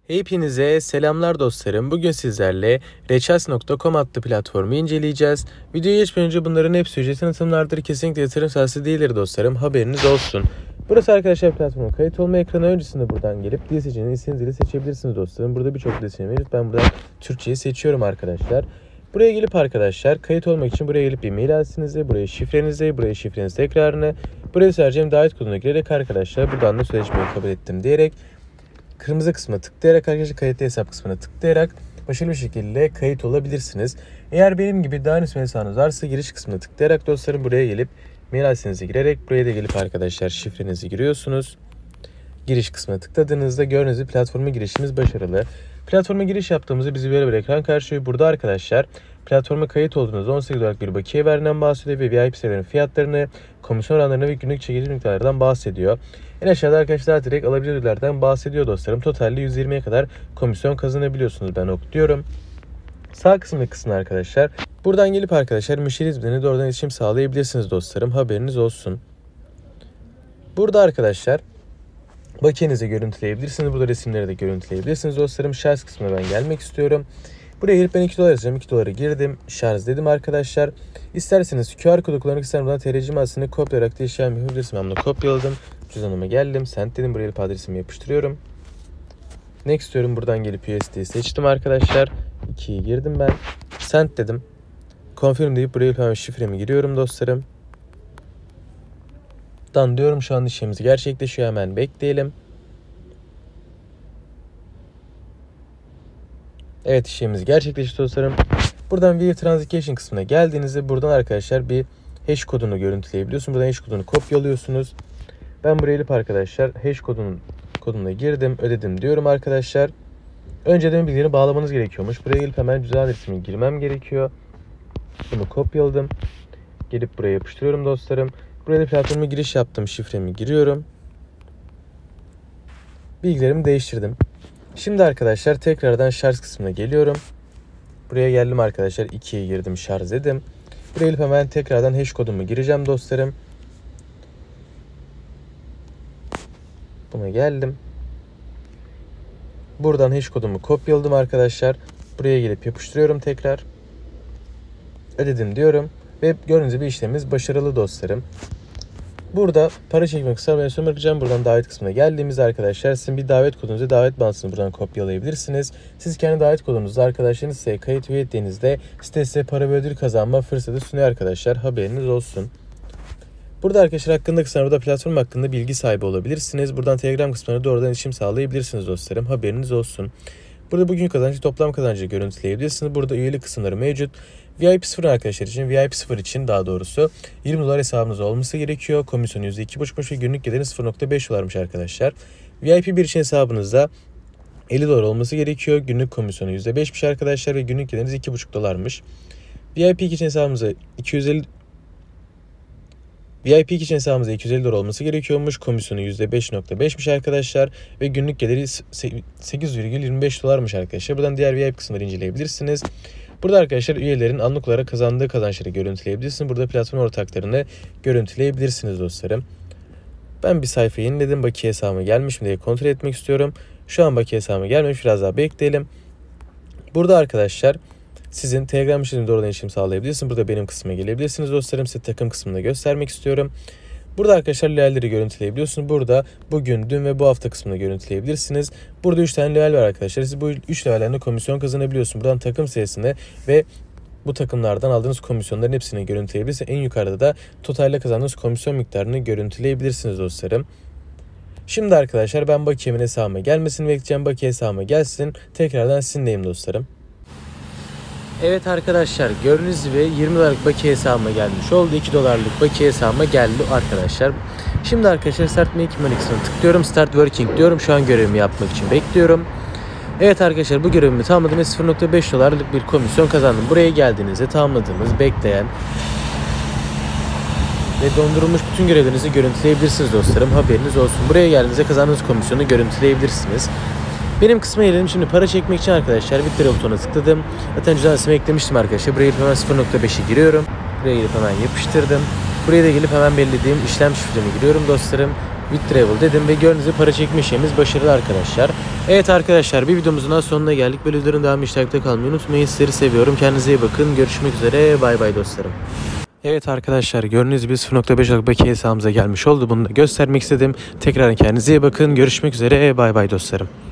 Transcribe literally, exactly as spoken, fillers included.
Hepinize selamlar dostlarım. Bugün sizlerle Reças nokta com adlı platformu inceleyeceğiz. Videoya geçmeden önce bunların hepsi ücretsiz tanıtımlardır. Kesinlikle yatırım tavsiyesi değildir dostlarım. Haberiniz olsun. Burası arkadaşlar platformun kayıt olma ekranı. Öncesinde buradan gelip dil seçeneğini istediğiniz dili seçebilirsiniz dostlarım. Burada birçok dil seçeneği mevcut. Ben buradan Türkçeyi seçiyorum arkadaşlar. Buraya gelip arkadaşlar kayıt olmak için buraya gelip bir mail adresinizi, buraya şifrenizi, buraya şifrenizi tekrarını, buraya sadece davet kodunu girerek arkadaşlar buradan da sözleşmeyi kabul ettim diyerek kırmızı kısmına tıklayarak arkadaşlar kayıtlı hesap kısmına tıklayarak başarılı bir şekilde kayıt olabilirsiniz. Eğer benim gibi daha öncesi hesabınız varsa giriş kısmına tıklayarak dostlarım buraya gelip mail adresinizi girerek buraya da gelip arkadaşlar şifrenizi giriyorsunuz. Giriş kısmına tıkladığınızda gördüğünüz gibi platforma girişimiz başarılı. Platforma giriş yaptığımızda bizi böyle bir ekran karşılıyor. Burada arkadaşlar platforma kayıt olduğunuzda on sekiz dolarlık bir bakiye verdiğinden bahsediyor ve V I P sitelerin fiyatlarını, komisyon oranlarını ve günlük çekici miktarlardan bahsediyor. En aşağıda arkadaşlar direkt alabilirlerden bahsediyor dostlarım. Totalde yüz yirmiye kadar komisyon kazanabiliyorsunuz. Ben ok diyorum. Sağ kısmındaki kısmı arkadaşlar. Buradan gelip arkadaşlar müşteri hizmetine doğrudan iletişim sağlayabilirsiniz dostlarım. Haberiniz olsun. Burada arkadaşlar bakiyenizi görüntüleyebilirsiniz. Burada resimleri de görüntüleyebilirsiniz dostlarım. Şarj kısmına ben gelmek istiyorum. Buraya girip ben iki dolar yazacağım. iki doları girdim. Şarj dedim arkadaşlar. İsterseniz Q R kodu kullanmak isterseniz buradan T R C adresini kopyalayarak da işlem yapabilirsiniz. Ben bunu kopyaladım. Cüzdanıma geldim. Send dedim. Buraya gelip adresimi yapıştırıyorum. Next diyorum. Buradan gelip U S D seçtim arkadaşlar. ikiyi girdim ben. Send dedim. Confirm deyip buraya gelip hemen şifremi giriyorum dostlarım. Dan diyorum şu an işlemimiz gerçekleşiyor. Hemen bekleyelim. Evet işlemimiz gerçekleşti dostlarım. Buradan View Transaction kısmına geldiğinizde buradan arkadaşlar bir hash kodunu görüntüleyebiliyorsunuz. Buradan hash kodunu kopyalıyorsunuz. Ben buraya gelip arkadaşlar hash kodunun koduna girdim, ödedim diyorum arkadaşlar. Önceden bilgileri bağlamanız gerekiyormuş. Buraya gelip hemen cüzdan adresimi girmem gerekiyor. Bunu kopyaladım. Gelip buraya yapıştırıyorum dostlarım. Buraya da platforma giriş yaptım. Şifremi giriyorum. Bilgilerimi değiştirdim. Şimdi arkadaşlar tekrardan şarj kısmına geliyorum. Buraya geldim arkadaşlar. ikiye girdim. Şarj dedim. Buraya gelip hemen tekrardan hash kodumu gireceğim dostlarım. Buna geldim. Buradan hash kodumu kopyaladım arkadaşlar. Buraya gelip yapıştırıyorum tekrar. Ödedim diyorum. Ve gördüğünüz gibi işlemimiz başarılı dostlarım. Burada para çekmek kısa bırakacağım. Buradan davet kısmına geldiğimizde arkadaşlar sizin bir davet kodunuzu, davet bandını buradan kopyalayabilirsiniz. Siz kendi davet kodunuzu arkadaşlarınız size kayıt üye ettiğinizde site size para ve ödül kazanma fırsatı sunuyor arkadaşlar. Haberiniz olsun. Burada arkadaşlar hakkında kısmına burada platform hakkında bilgi sahibi olabilirsiniz. Buradan Telegram kısmına doğrudan iletişim sağlayabilirsiniz dostlarım. Haberiniz olsun. Burada bugün kazancı toplam kazancı görüntüleyebilirsiniz. Burada üyelik kısımları mevcut. V I P sıfır arkadaşlar için, V I P sıfır için daha doğrusu yirmi dolar hesabınız olması gerekiyor. Komisyonu yüzde iki buçuk ve günlük geliri sıfır nokta beş dolarmış arkadaşlar. V I P bir için hesabınızda elli dolar olması gerekiyor. Günlük komisyonu yüzde beşmiş arkadaşlar ve günlük geliriniz iki buçuk dolarmış. V I P iki için hesabınızda iki yüz elli V I P iki için hesabımızda iki yüz elli dolar olması gerekiyormuş. Komisyonu yüzde beş nokta beşmiş arkadaşlar. Ve günlük geliri sekiz virgül yirmi beş dolarmış arkadaşlar. Buradan diğer V I P kısımları inceleyebilirsiniz. Burada arkadaşlar üyelerin anlık olarak kazandığı kazançları görüntüleyebilirsiniz. Burada platform ortaklarını görüntüleyebilirsiniz dostlarım. Ben bir sayfa yeniledim. Bakiye hesabıma gelmiş mi diye kontrol etmek istiyorum. Şu an bakiye hesabıma gelmemiş. Biraz daha bekleyelim. Burada arkadaşlar sizin Telegram işlemini doğrudan işlem sağlayabilirsiniz. Burada benim kısmıma gelebilirsiniz dostlarım. Size takım kısmını göstermek istiyorum. Burada arkadaşlar levelleri görüntüleyebiliyorsunuz. Burada bugün, dün ve bu hafta kısmını görüntüleyebilirsiniz. Burada üç tane level var arkadaşlar. Siz bu üç levellerinde komisyon kazanabiliyorsunuz. Buradan takım sayısını ve bu takımlardan aldığınız komisyonların hepsini görüntüleyebilirsiniz. En yukarıda da totalde kazandığınız komisyon miktarını görüntüleyebilirsiniz dostlarım. Şimdi arkadaşlar ben bakiyemin hesabıma gelmesini bekleyeceğim. Bakiye hesabıma gelsin. Tekrardan sizinleyim dostlarım. Evet arkadaşlar gördüğünüz gibi yirmi dolarlık bakiye hesabıma gelmiş oldu. iki dolarlık bakiye hesabıma geldi arkadaşlar. Şimdi arkadaşlar Start Making Money kısmına tıklıyorum. Start Working diyorum. Şu an görevimi yapmak için bekliyorum. Evet arkadaşlar bu görevimi tamamladım ve sıfır nokta beş dolarlık bir komisyon kazandım. Buraya geldiğinizde tamamladığınız, bekleyen ve dondurulmuş bütün görevlerinizi görüntüleyebilirsiniz dostlarım. Haberiniz olsun. Buraya geldiğinizde kazandığınız komisyonu görüntüleyebilirsiniz. Benim kısma gelelim. Şimdi para çekmek için arkadaşlar Withdraw butonuna tıkladım. Zaten cüzdan adresimi eklemiştim arkadaşlar. Buraya gelip hemen sıfır nokta beşi giriyorum. Buraya gelip hemen yapıştırdım. Buraya da gelip hemen belirlediğim işlem şifremi giriyorum dostlarım. Withdraw dedim ve gördüğünüz gibi para çekme işlemimiz başarılı arkadaşlar. Evet arkadaşlar, bir videomuzun daha sonuna geldik. Böyle videoların devamı için takipte kalmayı unutmayın. Sizleri seviyorum. Kendinize iyi bakın. Görüşmek üzere. Bay bay dostlarım. Evet arkadaşlar, gördüğünüz gibi sıfır nokta beş Logback hesabımıza gelmiş oldu. Bunu da göstermek istedim. Tekrar kendinize iyi bakın. Görüşmek üzere. Bay bay dostlarım.